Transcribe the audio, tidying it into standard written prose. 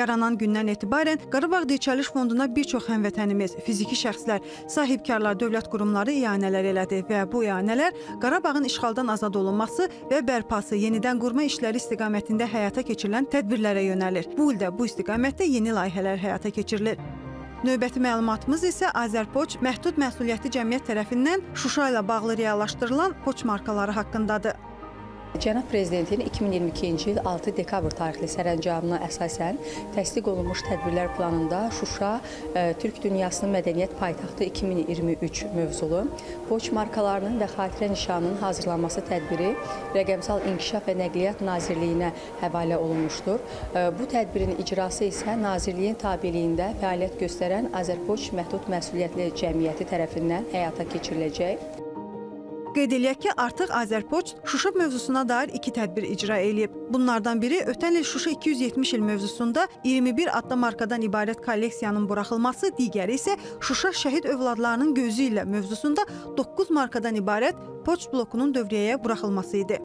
Yaranan gündən etibarən Qarabağ Dirçəliş Fonduna bir çox həmvətənimiz, fiziki şəxslər, sahibkarlar, dövlət qurumları ianələr elədi və bu ianələr Qarabağın işğaldan azad olunması və bərpası, yenidən qurma işləri istiqamətində həyata keçirilən tədbirlərə yönəlir. Bu ildə bu istiqamətdə yeni layihələr həyata keçirilir. Növbəti məlumatımız isə Azərpoç Məhdud Məsuliyyətli Cəmiyyət tərəfindən Şuşa ilə bağlı reallaşdırılan poçt markaları haqqındadır. Cənab Prezidentin 2022-ci il 6 dekabr tarixli sərəncamına əsasən təsdiq olunmuş tədbirlər planında Şuşa Türk dünyasının mədəniyyət paytaxtı 2023 mövzulu poçt markalarının və xatirə nişanının hazırlanması tədbiri Rəqəmsal İnkişaf və Nəqliyyat Nazirliyinə həvalə olunmuşdur. Bu tədbirin icrası isə Nazirliyin tabeliyində fəaliyyət göstərən Azərpoç Məhdud Məsuliyyətli Cəmiyyəti tərəfindən həyata keçiriləcək. Qeyd eləyək ki, artıq Azərpoç Şuşa mövzusuna dair 2 tədbir icra eləyib. Bunlardan biri ötən il Şuşa 270 il mövzusunda 21 adda markadan ibarət kolleksiyanın buraxılması, digəri isə Şuşa şəhid övladlarının gözü ilə mövzusunda 9 markadan ibarət poçt blokunun dövriyyəyə buraxılması idi.